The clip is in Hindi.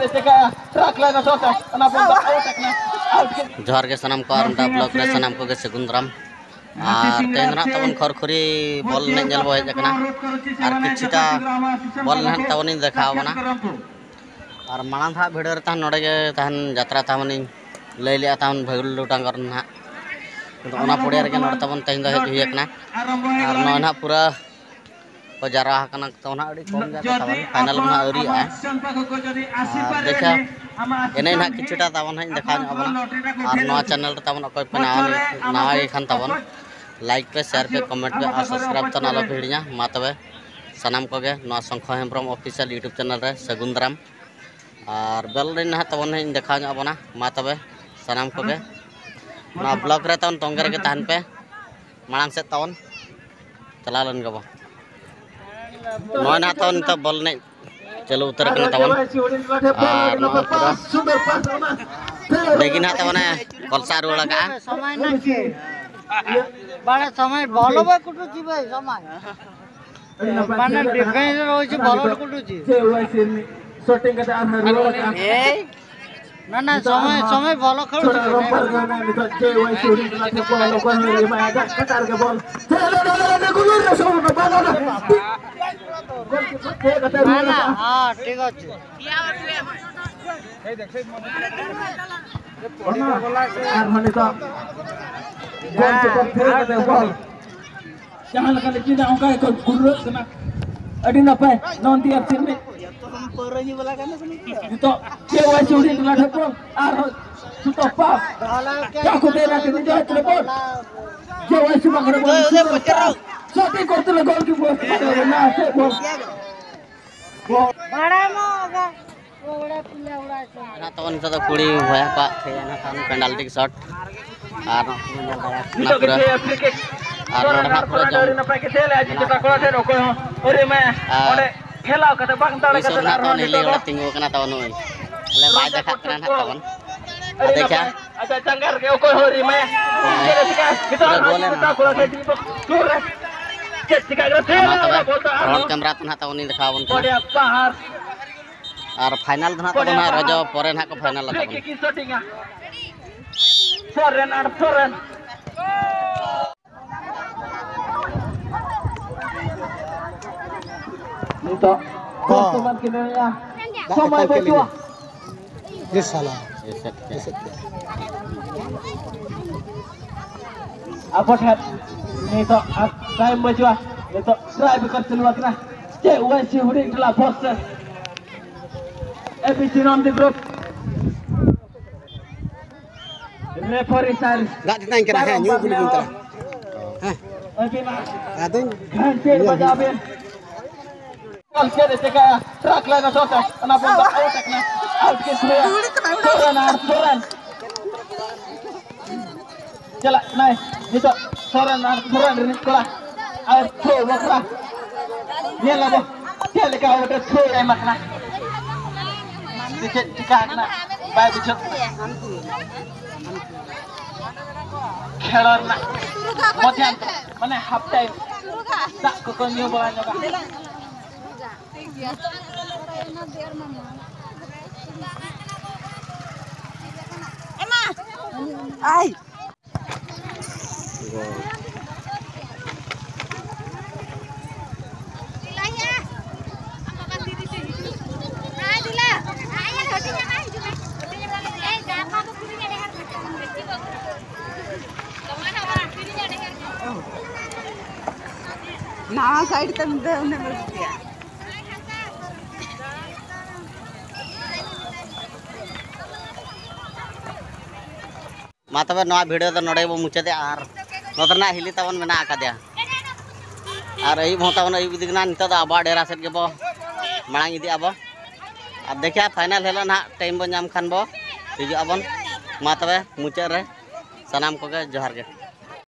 जोहार के सनम को आरंदा ब्लॉक रे सनम को के सगुंदराम और तेना तवन खरखुरी बॉल ने नेल बो हेजना और किछटा बॉल नहन तवनी देखावना और मानन था भिडियो रे तहन नोडे के तहन यात्रा तवनी लय लिया तहन भगुल लुटांग करना तो ओना पड़िया रे नोडे तवन तहिन द हेकना और नोना पूरा को जरा कना तोना अड़ी कम जाता तवन फाइनल में अरी आ देखा एने ना किछटा तवन हन देखा अबना और नवा चैनल रे तवन अकोय पे नवा खान तवन लाइक पे शेयर पे कमेंट पे और सब्सक्राइब तो नालो भिड़िया मा तबे सनाम को गे नवा Shankho Hembram official YouTube channel रे सगुंदराम और बेल रे ना तवन हन देखा अबना मा तबे सनाम को गे ना ब्लॉग रे तवन तोंगे रे तहन पे मांग से तवन चला लन गबो नवा ना तवन तो बॉल ने चलो उतर के तवन और नवा पूरा लेकिन तवन कलसा रोड़ा का समय ना के बड़ा समय बोलो बे कुटु जी भाई समय माने डिफेंस होय छै बोलो कुटु जी शॉटिंग करते आ रोड़ा का ना समय समय बोलो खेल के वाई शूटिंग के बॉल को रे मैं आजा कटार के बॉल गुलर ना सब ना बाला ना ना हां ठीक अछि আর মানে তো গোল কিপার ফেরে করতে বল jangan lekal cina ongkai ko gurut kena adi napai non tiap sini परनी वाला kana itu cewa curi kena dhapol ar suto pas क्या को देना के जो चले ball cewa cuma kena bol shooting करते ले गोल की बॉल ना से बॉल बड़ा मोगा ओड़ा पिला उड़ा ना तवन तो कुड़ी होया का थे ना थान पेनल्टी शॉट और ना पूरा और ना पूरा जम ना पाके खेले आज जता कोला थे नको अरे मैं ओडे खेलाव कते बांग ताले कते ना तो नीले वाला तिंगो कना तवन ओय ले बाय देखा कना ना तवन देखा अच्छा चंगर के ओको होरी मैं खेले सिका कितो जता कोला थे टीम दूर के सिका थे बोलता रोड कैमरा तो ना तवन दिखावन बढ़िया बाहर और फाइनल धना तो ना रजो परे ना को फाइनल ला तवन की शॉटिंग फोरन और फोरन itu teman kita ya sampai berdua ये साला apa hat ini to time berdua itu drive ke keluar kena cewek si hudi telah proses everything on the group referee sir enggak ditanya kira hanya nyuguh gitu oke mas adeng ganti bajabin track line shot kenapa enggak out kena out ke Soren Jala naik itu Soren ini sekolah out throw makna dia lah boh dia leka out throw ai makna dikit kena bai bichut खेलर ना मध्यान माने हाफ टाइम दा को कन्यो बगानो का एमा आई दिलाया apa kan diri sih nah dila ayah hotinya mah hijau jangan aku kirinya deh ना साइड तक उन्हें मिल गया मा तबे नवा वीडियो तो नोडे बो मुचाते आर नोदरना हिली तवन मेना आका दिया और एई भोतावन एई दिगना नित द आबा डेरा सेट के बो मांग इदी आबो और देखिया फाइनल हेलो ना टाइम बो नाम खान बो हिजु आबन मा तबे मुचा रे सनाम को के जोहार के।